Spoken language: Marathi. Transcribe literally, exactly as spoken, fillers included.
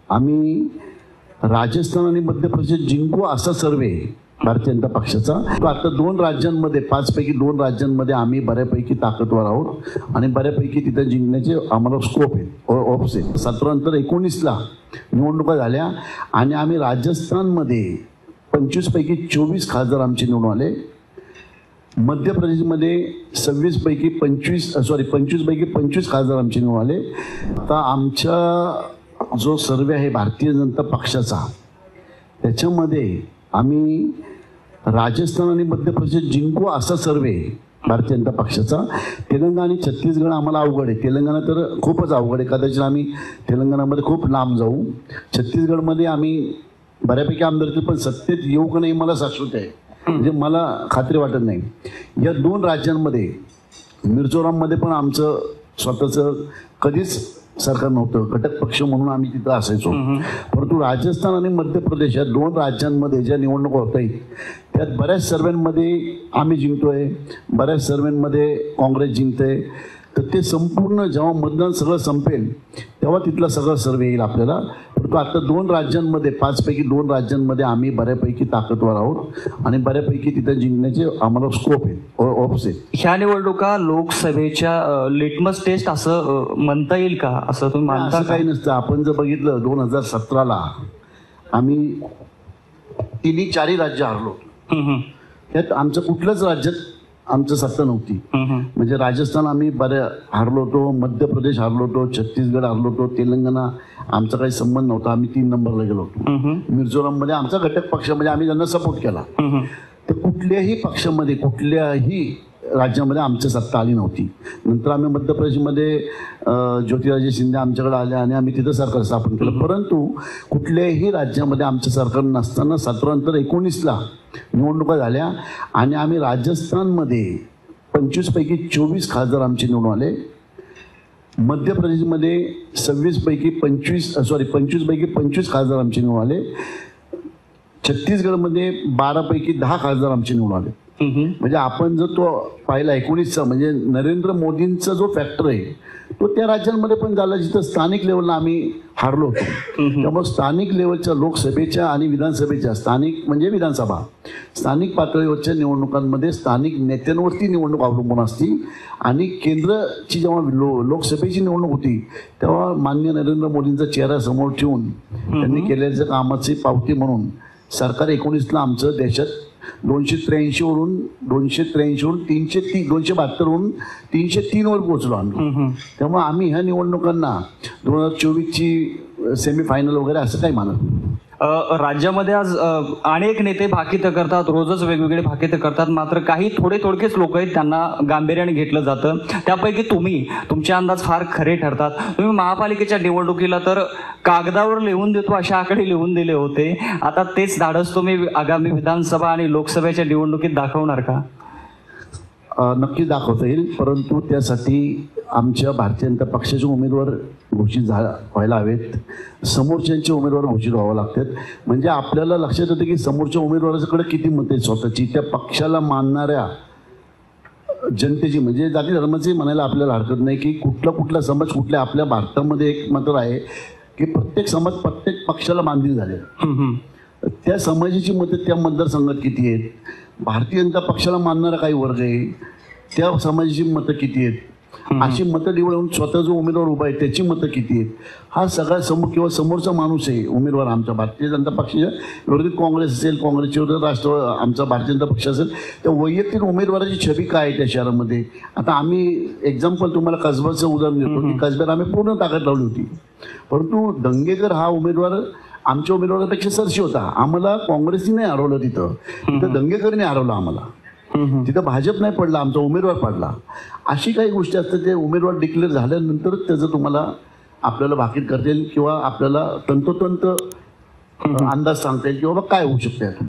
आम्ही राजस्थान आणि मध्य प्रदेश जिंकू असा सर्वे भारतीय जनता पक्षाचा. तो आता दोन राज्यांमध्ये पाचपैकी दोन राज्यांमध्ये आम्ही बऱ्यापैकी ताकदवर आहोत आणि बऱ्यापैकी तिथे जिंकण्याचे आम्हाला स्कोप आहे ऑप्स आहे. सतरा नंतर एकोणीसला निवडणुका झाल्या आणि आम्ही राजस्थानमध्ये पंचवीसपैकी चोवीस खासदार आमचे निवडून आले. मध्य प्रदेशमध्ये सव्वीसपैकी पंचवीस सॉरी पंचवीसपैकी पंचवीस खासदार आमचे निवडून आले. आता आमचा जो सर्वे आहे भारतीय जनता पक्षाचा त्याच्यामध्ये आम्ही राजस्थान आणि मध्य प्रदेश जिंकू असा सर्वे भारतीय जनता पक्षाचा. तेलंगणा आणि छत्तीसगड आम्हाला अवघड आहे. तेलंगणा तर खूपच अवघड आहे. कदाचित आम्ही तेलंगणामध्ये खूप लांब जाऊ. छत्तीसगडमध्ये आम्ही बऱ्यापैकी आमदार पण सत्तेत येऊ का नाही मला शाश्वत आहे, म्हणजे मला खात्री वाटत नाही. या दोन राज्यांमध्ये मिझोराममध्ये पण आमचं स्वतःचं कधीच सरकार नव्हतं, घटक पक्ष म्हणून आम्ही तिथं असायचो. परंतु राजस्थान आणि मध्य प्रदेश या दोन राज्यांमध्ये ज्या निवडणुका होत आहेत त्यात बऱ्याच सर्व्यांमध्ये आम्ही जिंकतोय, बऱ्याच सर्व्यांमध्ये काँग्रेस जिंकतंय. तर ते संपूर्ण जेव्हा मतदान सगळं संपेल तेव्हा तिथला सगळं सर्वे येईल आपल्याला. परंतु आता दोन राज्यांमध्ये पाचपैकी दोन राज्यांमध्ये आम्ही बऱ्यापैकी ताकदवर आहोत आणि बऱ्यापैकी तिथे जिंकण्याचे आम्हाला स्कोप आहे ऑप्स आहे. ह्या निवडणुका लोकसभेच्या लिटमस टेस्ट असं म्हणता येईल का, असं तुम्ही मानता? असं काही नसतं. आपण जर बघितलं दोन हजार सतराला आम्ही तिन्ही चारही राज्य हरलो. त्यात आमचं कुठलंच राज्यात आमचं सत्ता नव्हती. म्हणजे राजस्थान आम्ही बऱ्या हरलो होतो, मध्य प्रदेश हरलो होतो, छत्तीसगड हरलो होतो, तेलंगणा आमचा काही संबंध नव्हता, आम्ही तीन नंबरला गेलो होतो. मिझोराममध्ये आमचा घटक पक्षामध्ये आम्ही त्यांना सपोर्ट केला. तर कुठल्याही पक्षामध्ये कुठल्याही राज्यामध्ये आमची सत्ता आली नव्हती. नंतर आम्ही मध्य प्रदेशमध्ये ज्योतिराजे शिंदे आमच्याकडे आले आणि आम्ही तिथं सरकार स्थापन केलं. परंतु कुठल्याही राज्यामध्ये आमचं सरकार नसताना सतरा नंतर एकोणीसला निवडणुका झाल्या आणि आम्ही राजस्थानमध्ये पंचवीसपैकी चोवीस खासदार आमचे निवडून आले. मध्य प्रदेशमध्ये सव्वीसपैकी पंचवीस सॉरी पंचवीसपैकी पंचवीस खासदार आमचे निवडून आले. छत्तीसगडमध्ये बारापैकी दहा खासदार आमचे निवडून आले. म्हणजे आपण जर तो पाहिला एकोणीसचा म्हणजे नरेंद्र मोदींचा जो फॅक्टर आहे तो त्या राज्यांमध्ये पण झाला जिथं स्थानिक लेवलला आम्ही हारलो होतो. त्यामुळे स्थानिक लेवलच्या लोकसभेच्या आणि विधानसभेच्या स्थानिक म्हणजे विधानसभा स्थानिक पातळीवरच्या निवडणुकांमध्ये स्थानिक नेत्यांवरती निवडणूक अवलंबून असती आणि केंद्राची जेव्हा लो लोकसभेची निवडणूक होती तेव्हा माननीय नरेंद्र मोदींचा चेहरा समोर ठेवून त्यांनी केलेल्या कामाची पावती म्हणून सरकार एकोणीसला आमचं देशात दोनशे त्र्याऐंशी वरून दोनशे त्र्याऐंशी वरून तीनशे ती दोनशे बहात्तर वरून तीनशे तीन वर पोहोचलो आम्ही. त्यामुळे आम्ही ह्या निवडणुकांना दोन हजार चोवीसची सेमीफायनल वगैरे असं काही मानत नाही. राज्यामध्ये आज अनेक नेते भाकितं करतात, रोजच वेगवेगळे भाकितं करतात, मात्र काही थोडे थोडकेच लोक आहेत त्यांना गांभीर्याने घेतलं जातं. त्यापैकी तुम्ही तुमचे अंदाज फार खरे ठरतात. तुम्ही महापालिकेच्या निवडणुकीला तर कागदावर लिहून देतो अशा आकडे लिहून दिले होते. आता तेच धाडस तुम्ही आगामी विधानसभा आणि लोकसभेच्या निवडणुकीत दाखवणार का? नक्की दाखवता येईल, परंतु त्यासाठी आमच्या भारतीय जनता पक्षाचे उमेदवार घोषित झा व्हायला हवेत, समोरच्यांचे उमेदवार घोषित व्हावं लागतात. म्हणजे आपल्याला लक्षात येतं की समोरच्या उमेदवाराकडे किती मतं आहेत स्वतःची, त्या पक्षाला मानणाऱ्या जनतेची म्हणजे जाती धर्माची म्हणायला आपल्याला हरकत नाही की कुठला कुठला समाज कुठल्या आपल्या भारतामध्ये एक मत आहे की प्रत्येक समाज प्रत्येक पक्षाला बांधील झाले. त्या समाजाची मतं त्या मतदारसंघात किती आहेत, भारतीय जनता पक्षाला मानणारा काही वर्ग आहे त्या समाजाची मतं किती आहेत, अशी मतं निवडून स्वतः जो उमेदवार उभा आहे त्याची मतं किती आहेत, हा सगळा समोर किंवा समोरचा माणूस आहे उमेदवार आमच्या भारतीय जनता पक्षाच्या विरोधी काँग्रेस असेल, काँग्रेसच्या विरोधात राष्ट्रवादी आमचा भारतीय जनता पक्ष असेल, त्या वैयक्तिक उमेदवाराची छबी काय आहे त्या शहरामध्ये. आता आम्ही एक्झाम्पल तुम्हाला कसब्याचं उदाहरण देतो की कसब्यात आम्ही पूर्ण ताकद लावली होती, परंतु दंगेकर हा उमेदवार आमच्या उमेदवारापेक्षा सरशी होता. आम्हाला काँग्रेसने नाही हरवलं, तिथं तिथं दंगेकरने हरवलं आम्हाला, तिथं भाजप नाही पडला, आमचा उमेदवार पडला. अशी काही गोष्टी असतात ते उमेदवार डिक्लेअर झाल्यानंतर त्याचं तुम्हाला आपल्याला भाकीत करता येईल किंवा आपल्याला तंतोतंत अंदाज सांगता येईल किंवा काय होऊ शकते.